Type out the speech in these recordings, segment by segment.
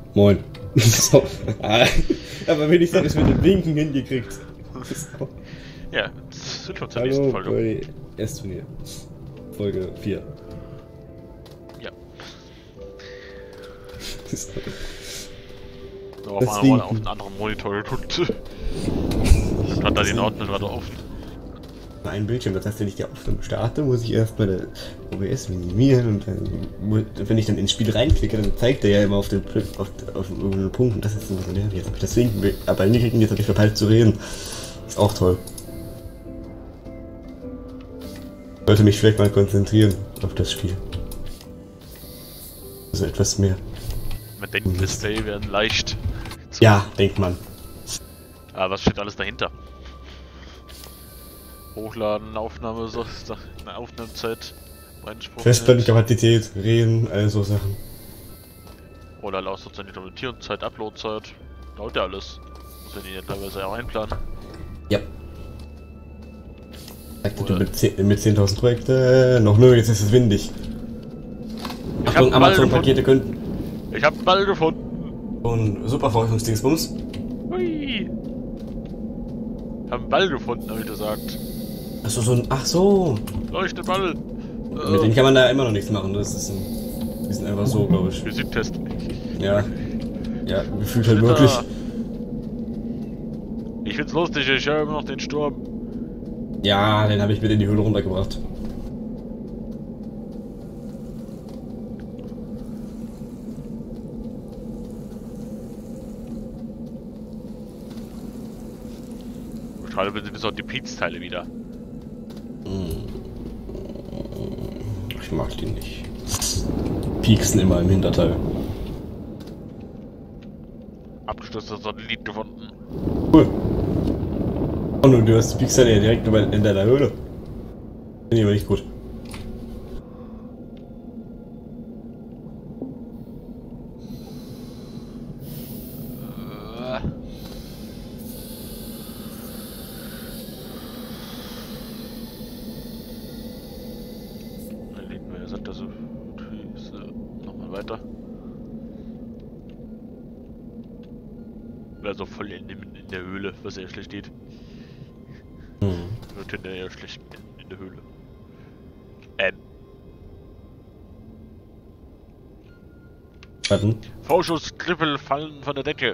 Moin. So. Aber wenigstens habe ich es mit dem Winken hingekriegt. So. Ja, das sind schon zur nächsten Hallo Folge. bei S-Turnier. Folge 4. Ja. So. So, auf einem anderen Monitor geguckt. Ich hat da den Ordner gerade offen. Ein Bildschirm, das heißt, wenn ich die Aufnahme starte, muss ich erstmal das OBS minimieren und dann, wenn ich dann ins Spiel reinklicke, dann zeigt er ja immer auf irgendeinen Punkt und das ist immer so nervig. Jetzt habe ich das Winken, aber hingekriegt, jetzt habe ich verpeilt zu reden. Ist auch toll. Ich sollte mich vielleicht mal konzentrieren auf das Spiel. Also etwas mehr. Man denkt, Display werden leicht. Ja, denkt man. Aber was steht alles dahinter? Hochladen, Aufnahme, eine Aufnahmezeit, Festplattenkapazität, Reden, all so Sachen. Oder Laufzeit, Implementierungszeit, Uploadzeit. Dauert ja alles. Muss man die ja teilweise auch einplanen. Ja. Sagte du mit 10.000 Projekte? Noch nö, jetzt ist es windig. Achtung, Amazon-Pakete könnten. Ich hab einen Ball gefunden. Und super Forschungsdingsbums. Hui. Ich hab einen Ball gefunden, hab ich gesagt. Achso, so ein. Ach so! Leuchteball! Mit denen kann man da immer noch nichts machen, das ist ein. Die sind einfach so, glaube ich. Physiktest. Ja. Ja, gefühlt halt wirklich. Ich find's lustig, ich höre immer noch den Sturm. Ja, den habe ich mit in die Höhle runtergebracht. Schade, sind jetzt auch die Peaks-Teile wieder. Ich mag die nicht. Pieksen immer im Hinterteil. Abgestürzter Satellit gefunden. Cool. Und du hast die Piekser ja direkt in deiner Höhle. Finde ich aber nicht gut. Nochmal weiter. Also voll in der Höhle, was ja schlecht steht. Wird hinterher schlecht in der Höhle. Warten. Vorschusskrippel fallen von der Decke.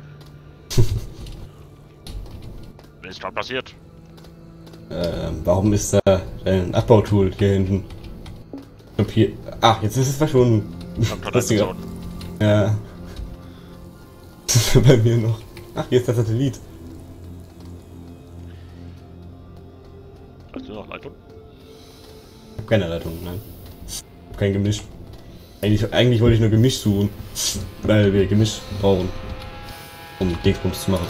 Was ist da passiert? Warum ist da ein Abbautool hier hinten? Und hier. Ah, jetzt ist es verschwunden. Lustiger. Ja. Bei mir noch. Ach, hier ist der Satellit. Hast du noch Leitung? Ich hab keine Leitung, nein. Ich hab kein Gemisch. Eigentlich wollte ich nur Gemisch suchen. Weil wir Gemisch brauchen. Um Dingsbums zu machen.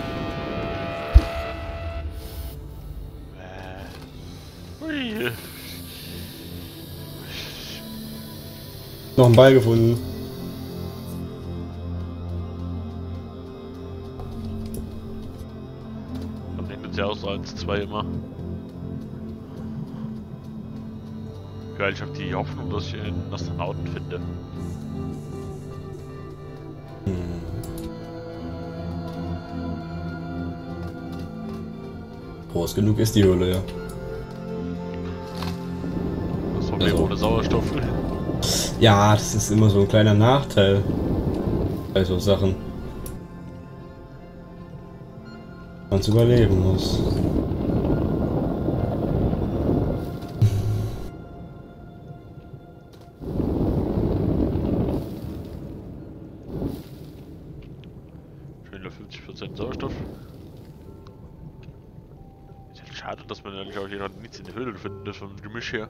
Ui. Noch einen Ball gefunden. Dann nehmen wir ja auch so 1-2 immer. Ja, ich habe die Hoffnung, dass ich einen Astronauten finde. Groß genug ist die Höhle, ja. Das Problem ohne Sauerstoff. Ja, das ist immer so ein kleiner Nachteil bei so Sachen. Man es überleben muss. Schön 50% Sauerstoff. Ist halt schade, dass man eigentlich auch hier noch nichts in der Höhle findet, vom Gemisch her.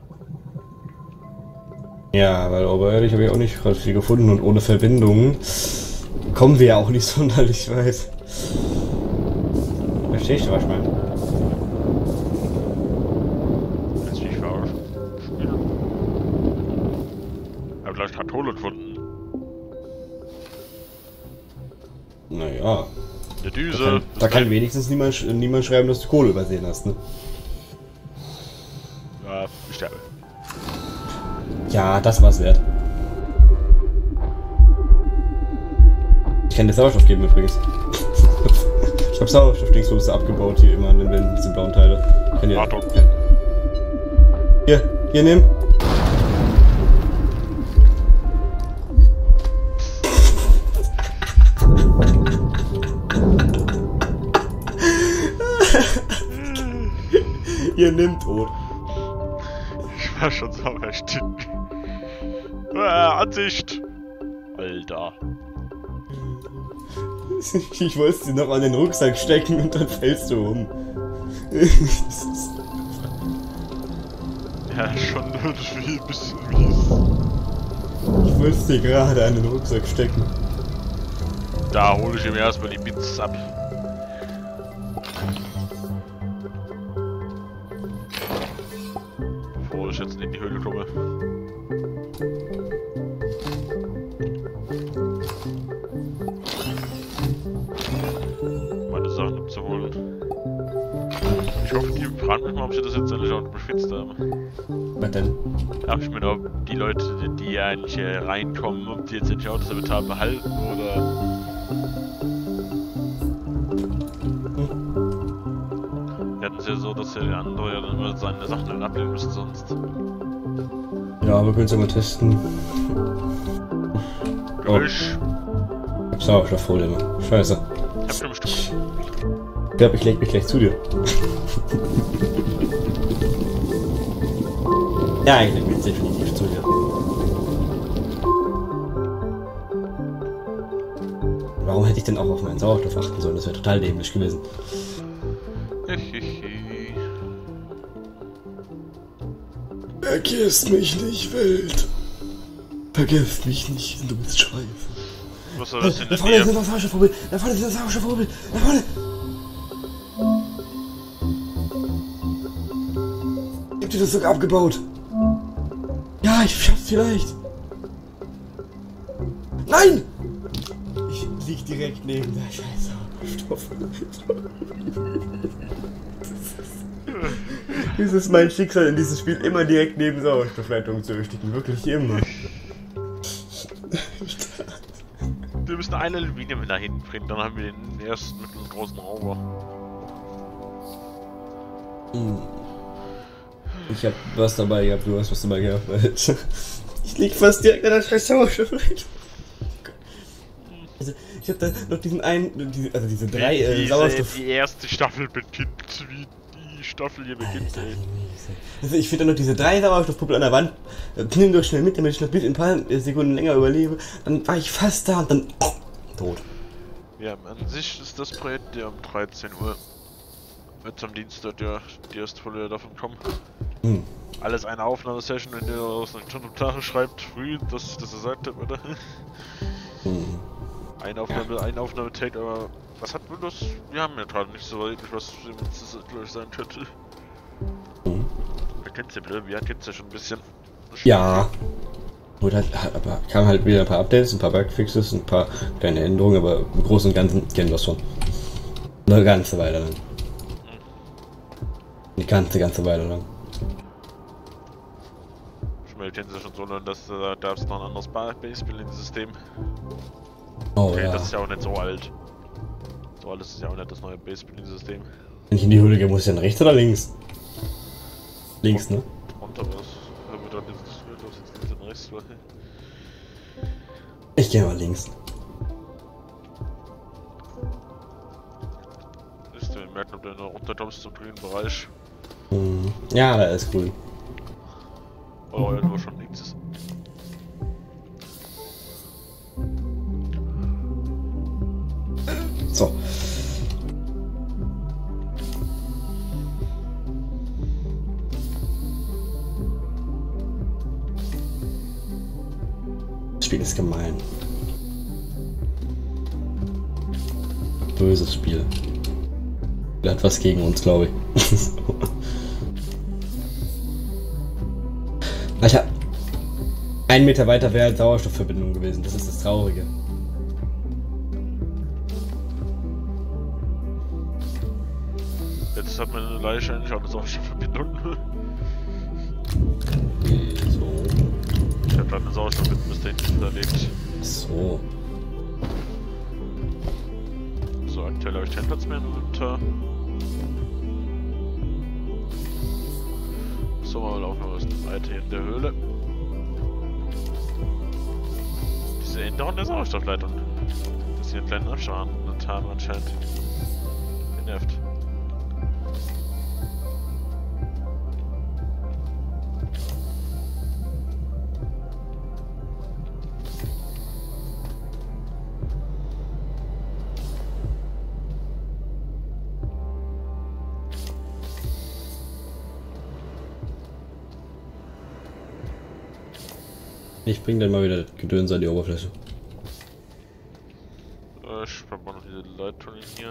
Ja, weil oberirdisch habe ich auch nicht gerade viel gefunden und ohne Verbindungen kommen wir ja auch nicht sonderlich weit. Verstehst du, was ich meine? Jetzt bin ich verarscht. Ich hab gleich Kathole gefunden. Naja. Eine Düse. Da kann wenigstens niemand schreiben, dass du Kohle übersehen hast, ne? Ja, ich sterbe. Ja, das war's wert. kann dir Sauerstoff geben übrigens. Ich hab Sauerstoff-Dingsbums abgebaut hier immer an den Wänden, diese blauen Teile. Kann Achtung. Hier, nimm. Ihr nimmt tot. Ich war schon so erstickt. Ansicht! Alter. Ich wollte sie noch an den Rucksack stecken und dann fällst du um. Ja, schon irgendwie ein bisschen mies. Ich wollte sie gerade an den Rucksack stecken. Da hole ich ihm erstmal die Bits ab. Bevor ich jetzt in die Höhle komme. Meine Sachen abzuholen. Ich hoffe, die fragen mich mal, ob sie das jetzt alle schon beschwitzt haben. Was denn? Hab ich mir noch die Leute, die eigentlich reinkommen, ob die jetzt die Autos damit haben, behalten oder. Wir hatten es ja so, dass der andere ja dann immer seine Sachen dann ablegen müsste sonst. Ja, wir können es ja mal testen. Durch. Ich hab Sauerstoffprobleme. Scheiße. Ich hab schon bestimmt. Ich glaube, ich leg mich gleich zu dir. Ja, ich leg mich definitiv zu dir. Warum hätte ich denn auch auf meinen Sauerstoff achten sollen? Das wäre total dämlich gewesen. Vergesst mich nicht, Welt. Vergesst mich nicht, du bist scheiße. Was soll das denn? Da vorne ist das Sauerstoffvogel! Da vorne ist das Sauerstoffvogel! Da vorne! Ich hab dir das sogar abgebaut! Ja, ich schaff's vielleicht! Nein! Ich lieg direkt neben der scheiß Sauerstoff. Es ist mein Schicksal in diesem Spiel, immer direkt neben Sauerstoffleitungen zu ersticken. Wirklich immer. Wir müssen eine Lawine mit nach hinten bringen, dann haben wir den ersten mittelgroßen Rauber. Ich hab was dabei gehabt, du hast was dabei gehabt. Ich lieg fast direkt an der scheiß Sauerstoffleitung. Also, ich hab da noch diesen einen, diese drei Sauerstoff... Die erste Staffel beginnt, wie die Staffel hier beginnt, ey. Also ich finde noch diese 3 Sauerstoffpuppel an der Wand. Nimm doch schnell mit, damit ich noch ein paar Sekunden länger überlebe. Dann war ich fast da und dann tot. Ja, an sich ist das Projekt ja um 13 Uhr. Wird am Dienstag die erste Folge davon kommen. Alles eine Aufnahmesession, wenn ihr aus einer Kommentare schreibt, früh, dass ich das gesagt habe, oder? Eine Aufnahmetag, aber was hat Windows? Wir haben ja gerade nicht so wirklich was, das gleich sein könnte. Da kennt's ja blöd, wir kennt's ja schon ein bisschen. Ja. Gut, aber kamen halt wieder ein paar Updates, ein paar Bugfixes, ein paar kleine Änderungen, aber im Großen und Ganzen kennen wir es schon. Eine ganze Weile lang. Eine ganze Weile lang. Schmell kennen sie schon so lange, dass da ist noch ein anderes Base-Building-System. Oh okay, ja. das ist ja auch nicht so alt. So alt ist ja auch nicht das neue Base-Building-System. Wenn ich in die Höhle gehe, muss ich dann rechts oder links? Links, ne? Runter was. Wenn wir dann jetzt links und rechts war. Ich gehe mal links. Ist du merken, ob du noch runterkommst zum grünen Bereich. Ja, da ist grün. Oh ja, du war schon links. So. Das Spiel ist gemein. Böses Spiel. Er hat was gegen uns, glaube ich. Alter. 1 Meter weiter wäre halt Sauerstoffverbindung gewesen. Das ist das Traurige. Jetzt hat meine Leiche eigentlich auch eine Sauerstoffverbindung. So. Ich habe gerade eine Sauerstoffverbindung bis dahin hinterlegt. So. Aktuell habe ich keinen Platz mehr im Inventar. So, wir laufen wir weiter in der Höhle. Diese Änderung der Sauerstoffleitung. Dass sie einen kleinen Abstand haben anscheinend. Nervt. Ich bring dann mal wieder Gedöns an die Oberfläche. Ich brauche noch diese Leitung hier.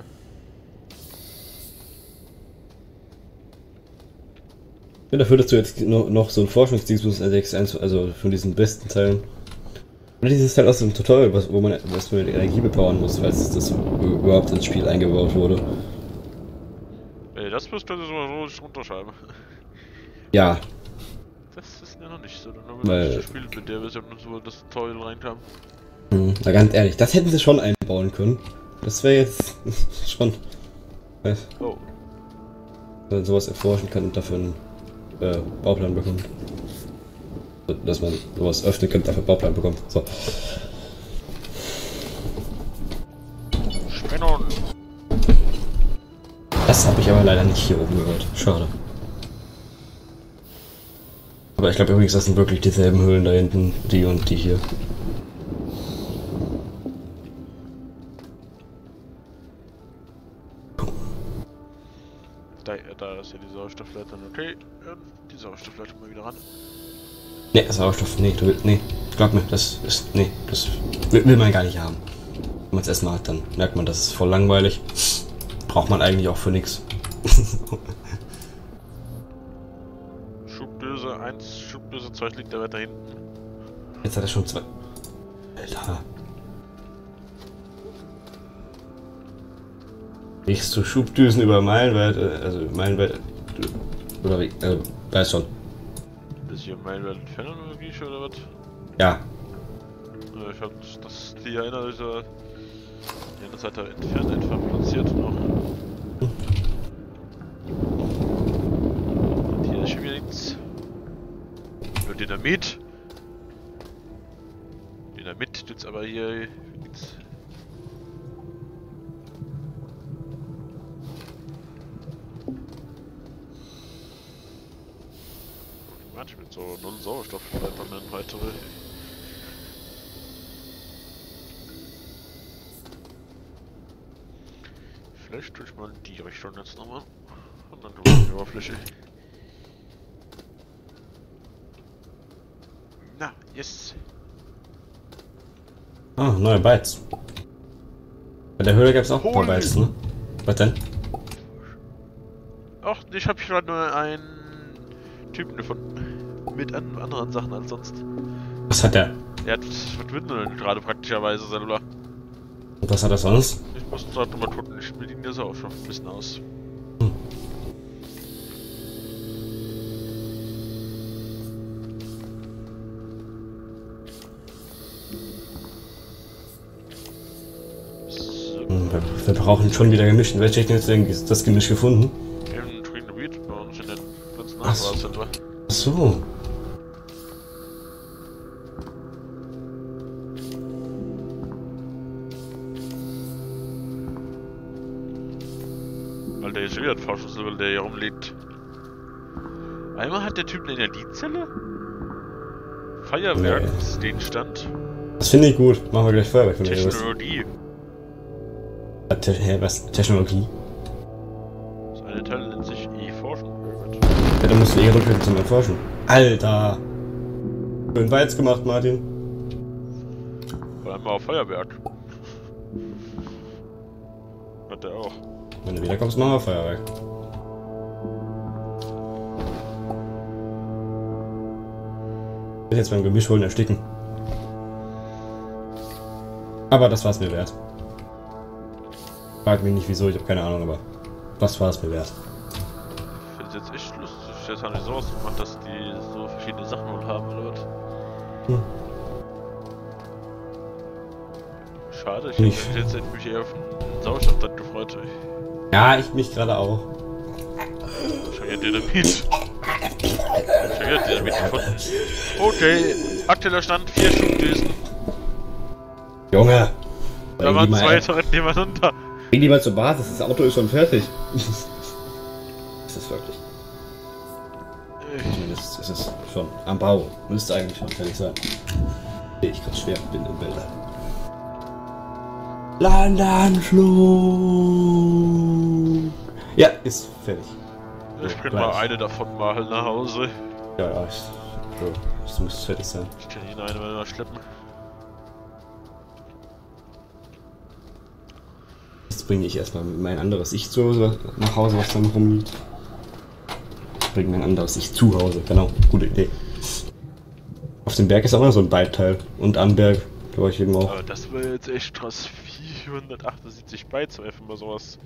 Ja, dafür, dass du jetzt noch so ein Forschungsdienst entdeckst, also von diesen besten Teilen. Und dieses Teil aus dem Tutorial, was man mit Energie bepowern muss, falls das überhaupt ins Spiel eingebaut wurde. Ey, das müsst ihr so runterschreiben. Ja. Das ist ja noch nicht so, dann Weil, haben wir das Spiel mit der Version und so das Tutorial reinkam. Na ganz ehrlich, das hätten sie schon einbauen können. Das wäre jetzt schon. Oh. Wenn man sowas erforschen kann und dafür einen Bauplan bekommt. Dass man sowas öffnen kann, dafür einen Bauplan bekommt. So. Spinnern! Das habe ich aber leider nicht hier oben gehört. Schade. Aber ich glaube übrigens, das sind wirklich dieselben Höhlen da hinten, die und die hier. Da ist ja die Sauerstoffleitung, okay. Die Sauerstoffleitung mal wieder ran. Ne, Sauerstoff, nee, nee, glaub mir, das ist, nee, das will man gar nicht haben. Wenn man es erstmal hat, dann merkt man, das ist voll langweilig. Braucht man eigentlich auch für nichts. Schubdöse 1, Schubdöse 2 liegt da weiter hinten. Jetzt hat er schon zwei. Alter. Riechst du Schubdüsen über meilenweit, also meilenweit, oder wie, weiß schon. Ist hier meilenweit entfernt oder wie oder was? Ja. Ich hab das hier einer dieser eine Seite entfernt einfach platziert noch. Und hier ist schon wieder nichts. Nur Dynamit. Dynamit tut's aber hier nichts. Manchmal mit so 0 Sauerstoff bleibt dann eine weitere. Vielleicht tue ich mal in die Richtung jetzt nochmal. Und dann tue ich die Oberfläche. Na, yes! Ah, neue Bytes. Bei der Höhle gab es auch ein paar Bytes, ne? Was denn? Ach, ich habe gerade nur einen Typen gefunden. Mit anderen Sachen als sonst. Was hat der? Er hat Windel gerade praktischerweise selber. Und was hat er sonst? Ich muss gerade nochmal gucken, ich spiele ihn jetzt auch schon ein bisschen aus. Wir brauchen schon wieder gemischt. Welche Technik hast du denn das Gemisch gefunden? Im Green Weed bei uns in den ganzen Ach so. Nachbarcenter. Ach so. Weil der ist wieder ein Forschungslevel, der hier rumliegt. Einmal hat der Typ eine Energiezelle? Feuerwerksgegenstand? Das finde ich gut. Machen wir gleich Feuerwerk. Technologie. Hä, was? Technologie? Das eine Teil nennt sich E-Forschung. Ja, dann musst du drücken zum Erforschen. Alter! Schön Weiz gemacht, Martin. Vor allem auf Feuerwerk. Hat der auch. Wenn du wiederkommst, machen wir Feuerwerk. Ich will jetzt beim Gemisch holen ersticken. Aber das war es mir wert. Frag mich nicht wieso, ich habe keine Ahnung, aber was war es mir wert? Ich finde es jetzt echt lustig. Jetzt haben die so ausgemacht, dass die so verschiedene Sachen wohl haben, oder was? schade, ich hätte jetzt mich eher auf den Sauerstoff dann gefreut. Ja, ich mich gerade auch. Schon ja Dynamit. Schon ja Dynamit gefunden. Okay, aktueller Stand 4 Schubdüsen. Junge! Da waren 2 direkt nebeneinander. Bring die mal zur Basis, das Auto ist schon fertig. Ist das wirklich? Zumindest ist es schon am Bau. Müsste eigentlich schon fertig sein. Sehe ich gerade schwer, bin im Bilder. Landanflug! Ja, ist fertig. Ich bring mal eine davon mal nach Hause. Ja, das muss fertig sein. Ich kann ihn eine mal schleppen. Jetzt bringe ich erstmal mein anderes Ich zu Hause nach Hause, was dann rumliegt. Ich bringe mein anderes Ich zu Hause, genau, gute Idee. Auf dem Berg ist auch noch so ein Beiteil und am Berg, da war ich eben auch. Aber das war jetzt echt krass, 478 Bytes einfach mal sowas.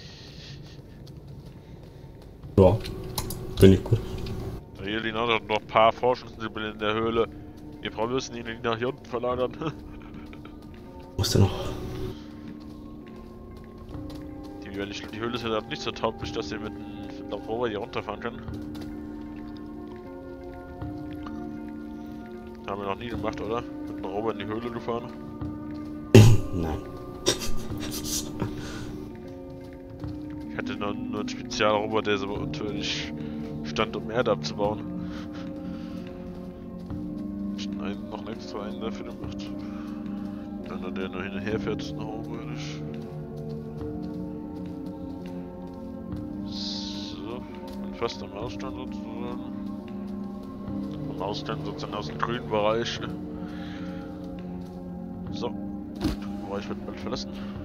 Ja, finde ich gut. Hier liegen auch noch ein paar Forschungsnibbel in der Höhle. Wir müssen ihn nach hier unten verlagern. Muss der noch? Die Höhle ist ja nicht so tauglich, dass wir mit dem Rover hier runterfahren können. Haben wir noch nie gemacht, oder? Mit dem Rover in die Höhle gefahren? Nein. Ich hatte nur einen Spezialrover, der so unterirdisch stand, um Erde abzubauen. Noch einen extra einen dafür gemacht. Einer, der nur hin und her fährt, nach oberirdisch. So, bin fast am Ausstand sozusagen. Am Ausstand sozusagen aus dem grünen Bereich. So, der Bereich wird bald verlassen.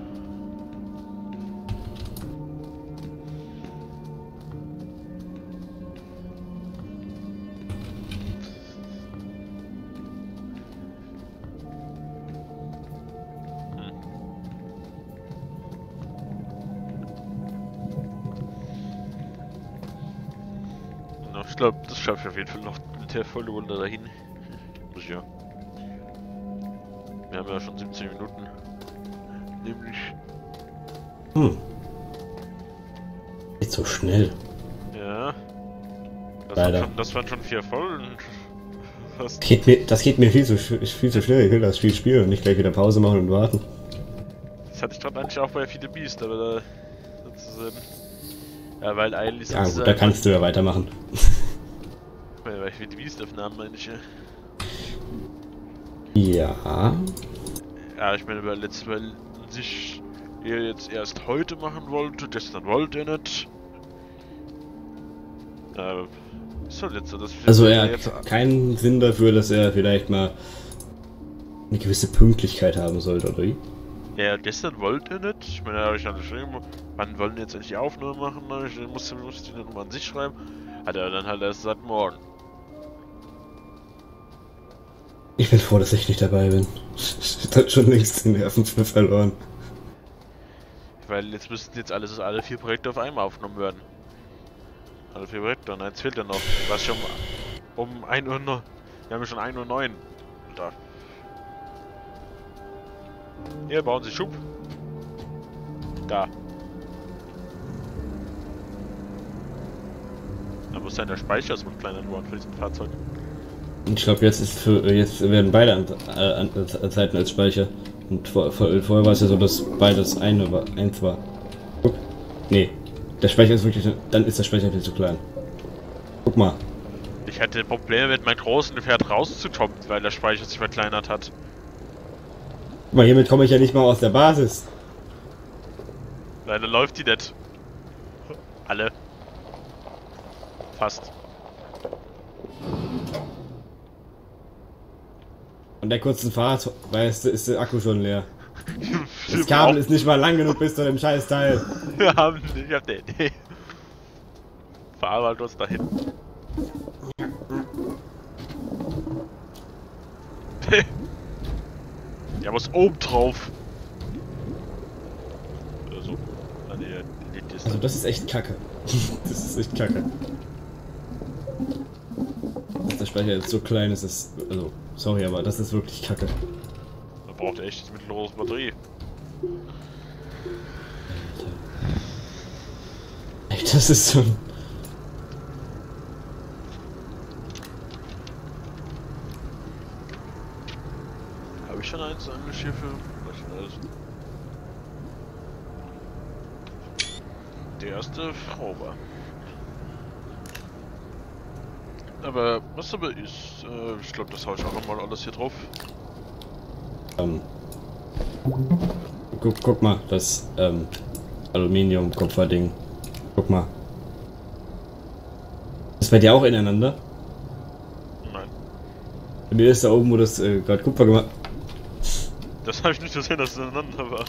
Ich glaube, das schaffe ich auf jeden Fall noch mit der Vollrunde dahin. Muss ich ja. Wir haben ja schon 17 Minuten. Nämlich. Nicht so schnell. Ja. Das waren schon 4 Vollen. Das geht mir viel zu schnell. Ich will das Spiel spielen und nicht gleich wieder Pause machen und warten. Das hatte ich gerade eigentlich auch bei Fide Beast, aber da sozusagen. Ja, weil eigentlich. Ja, gut, da kannst du ja weitermachen. Weil ich die Beast-Aufnahmen meine ich ja. Ja. Ja, ich meine, weil sich er jetzt erst heute machen wollte, gestern wollte er nicht. Ist halt jetzt so, dass also er hat keinen Sinn dafür, dass er vielleicht mal eine gewisse Pünktlichkeit haben sollte, oder wie? Ja, gestern wollte er nicht. Ich meine, da habe ich dann geschrieben, wann wollen jetzt endlich die Aufnahme machen? Ich musste die Nummer an sich schreiben. Hat er dann halt erst seit morgen. Ich bin froh, dass ich nicht dabei bin. Ich hab schon längst den Nerven verloren. Weil jetzt müssten alle 4 Projekte auf einmal aufgenommen werden. Alle 4 Projekte und eins fehlt ja noch. Was schon um 1 Uhr noch. Wir haben ja schon 1:09 Uhr. Da. Hier bauen Sie Schub. Da. Da muss sein, der Speicher ist mit kleiner geworden für diesen Fahrzeug. Ich glaube, jetzt werden beide Seiten als Speicher. Und vorher war es ja so, dass beides eins war. Guck. Nee. Der Speicher ist wirklich. Dann ist der Speicher viel zu klein. Guck mal. Ich hatte Probleme mit meinem großen Gefährt rauszukommen, weil der Speicher sich verkleinert hat. Guck mal, hiermit komme ich ja nicht mal aus der Basis. Leider läuft die nicht. Alle. Fast. An der kurzen Fahrt, weißt du, ist der Akku schon leer. Das Kabel ist nicht mal lang genug bis zu dem scheiß Teil. Ich hab eine Idee. Fahr mal kurz dahin. Der muss oben drauf. Oder so. Also das ist echt kacke. Das ist echt kacke. Dass der Speicher jetzt so klein ist, also sorry, aber das ist wirklich kacke. Da braucht er echt das mittellose Batterie. Das ist so. Habe ich schon eins engagiert für was alles? Die erste Probe. Aber was aber ist, ich glaube, das hau ich auch nochmal alles hier drauf. Guck mal, das Aluminium-Kupfer-Ding. Guck mal. Ist bei dir auch ineinander? Nein. Bei mir ist da oben, wo das gerade Kupfer gemacht. Das habe ich nicht gesehen, dass es ineinander war.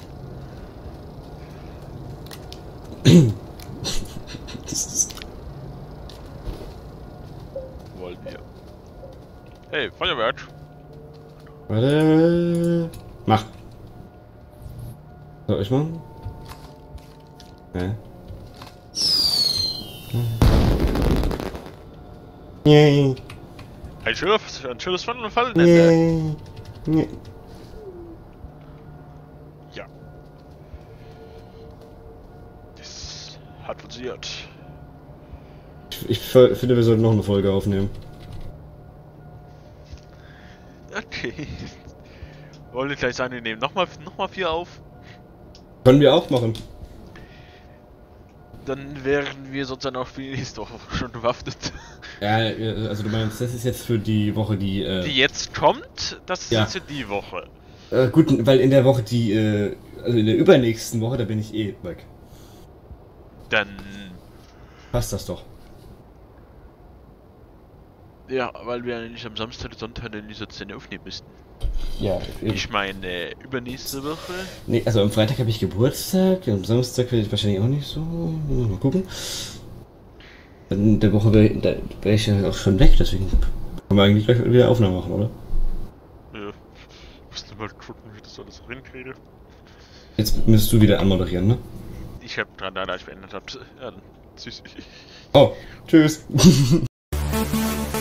Wollen wir. Hey, Feuerwerk! Warte. Mach. Soll ich machen? Ja. Yay. Ein schönes Fallen. Yay. Yay. Ja. Das hat funktioniert. Ich finde, wir sollten noch eine Folge aufnehmen. Okay. Wollen wir gleich sagen, wir nehmen nochmal 4 auf? Können wir auch machen. Dann wären wir sozusagen auch für die nächste Woche schon bewaffnet. Ja, also du meinst, das ist jetzt für die Woche, die jetzt kommt, das ist ja. jetzt für die Woche. Gut, weil in der Woche, also in der übernächsten Woche, da bin ich eh weg. Dann... Passt das doch. Ja, weil wir eigentlich am Samstag und Sonntag in dieser Szene aufnehmen müssten. Ja. Ich meine, übernächste Woche. Nee, also am Freitag habe ich Geburtstag, am Samstag werde ich wahrscheinlich auch nicht so. Mal gucken. Dann in der Woche wär ich ja auch schon weg, deswegen können wir eigentlich gleich wieder Aufnahme machen, oder? Ja. Musst du mal gucken, wie ich das alles hinkriege. Jetzt müsstest du wieder anmoderieren, ne? Ich hab dran, da ich beendet hab. Ja, dann tschüss. Oh, tschüss.